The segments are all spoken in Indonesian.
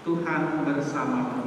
Tuhan bersamamu.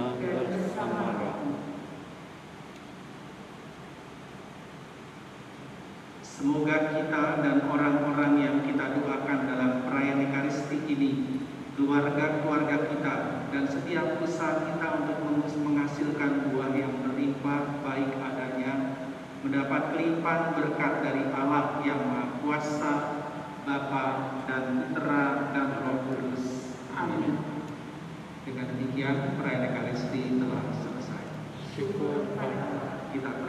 Semoga kita dan orang-orang yang kita doakan dalam perayaan Ekaristi ini, keluarga-keluarga kita, dan setiap usaha kita untuk menghasilkan buah yang berlimpah baik adanya, mendapat kelimpahan berkat dari Allah yang Maha Kuasa, Bapa dan Putra dan Roh Kudus. Amin. Dengan demikian perayaan Ekaristi telah selesai. Syukur. Kita